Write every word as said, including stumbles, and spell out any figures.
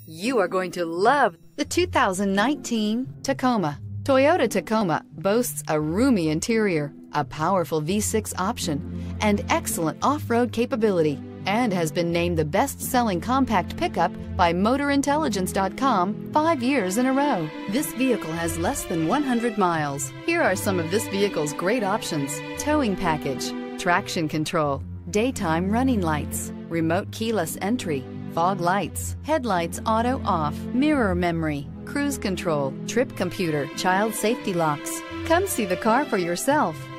You are going to love the two thousand nineteen Tacoma. Toyota Tacoma boasts a roomy interior, a powerful V six option, and excellent off-road capability, and has been named the best-selling compact pickup by Motor Intelligence dot com five years in a row. This vehicle has less than one hundred miles. Here are some of this vehicle's great options: towing package, traction control, daytime running lights, remote keyless entry, fog lights, headlights auto off, mirror memory, cruise control, trip computer, child safety locks. Come see the car for yourself.